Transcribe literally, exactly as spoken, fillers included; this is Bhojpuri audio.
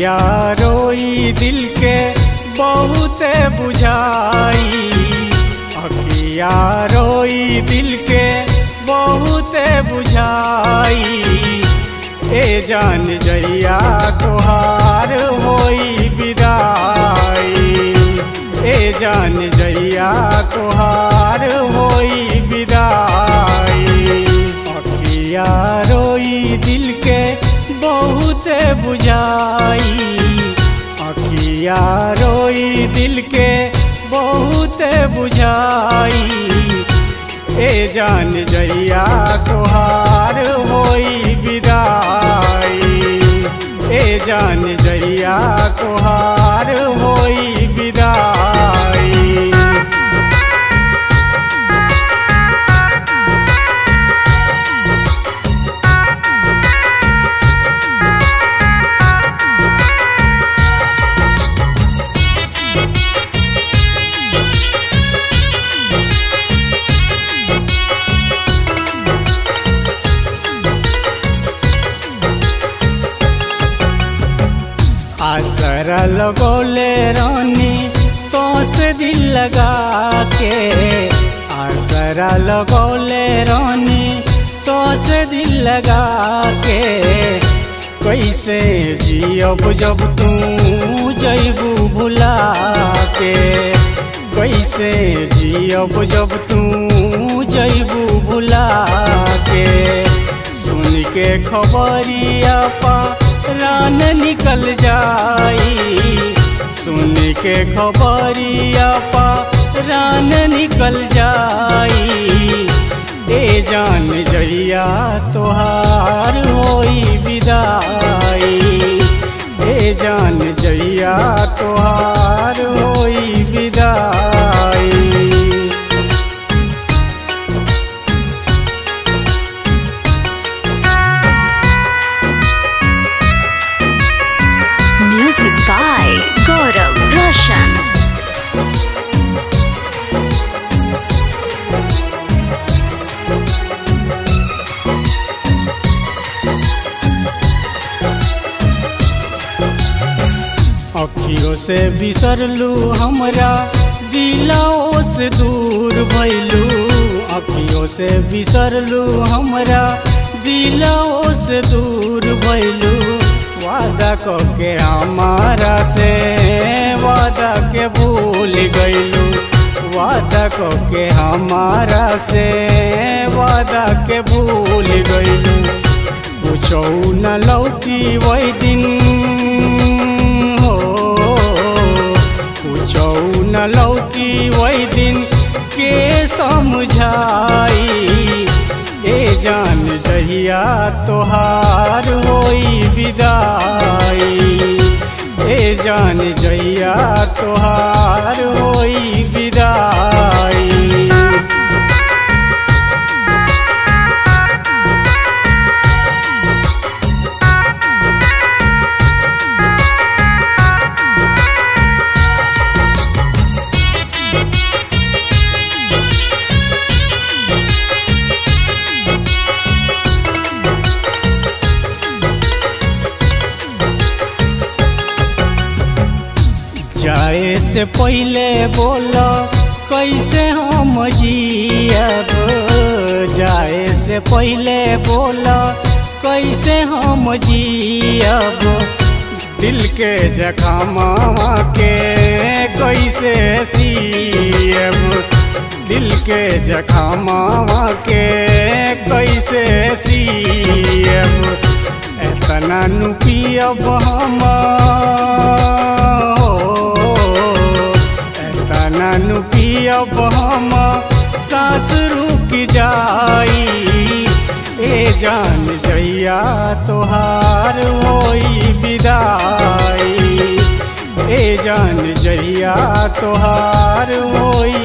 अखिया रोई दिल के बहुते बुझाई, अखिया रोई दिल के बहुते बुझाई। ए जान जइया तोहार होई विदाई, ए जान जइया तोहार होई विदाई। अखिया रोई दिल के बहुते बुझाई, अखिया रोई दिल के बहुते बुझाई। ए जान जइया तोहार होई विदाई, ए जान जइया तोहार होई विदाई। आसरा लगोले रानी तो से दिल लगा के, आसरा लगोले रानी तो से दिल लगा के। कैसे जियब जब तू जइबू भुला के, कैसे जियब जब तू जइबू भुला के। सुन के खबरिया पा रान निकल जाई, सुन के खबरिया पा रान निकल जाई। ए जान जइया तोहार होई विदाई, ए जान जइया तोहार होई विदाई। by Gaurav Roshan। अखियों से बिसरलू हमरा दिलाओ से दूर भइलू, अखियों से बिसरलू हमरा दिलाओ से दूर भइलू। वादा के हमारा से वादा के भूल गइलू, वादा के हमारा से वादा के भूल गइलू। पूछो न लौकी वही दिन हो, पूछो न लौकी वही दिन के समझाई। ए जान जइया तोहार होई विदाई, ए जान जइया तोहार होई विदाई। जाए से पहले बोलो कैसे हम जियब, जाए से पहले बोलो कैसे हम जियब। दिल के जख्मा के कैसे सियब, दिल के जख्मा के कैसे सियब। एतना नु पियब हम नानु पियब हम सांस रुक जाई। ए जान जइया तोहार होई विदाई, ए जान जइया तोहार होई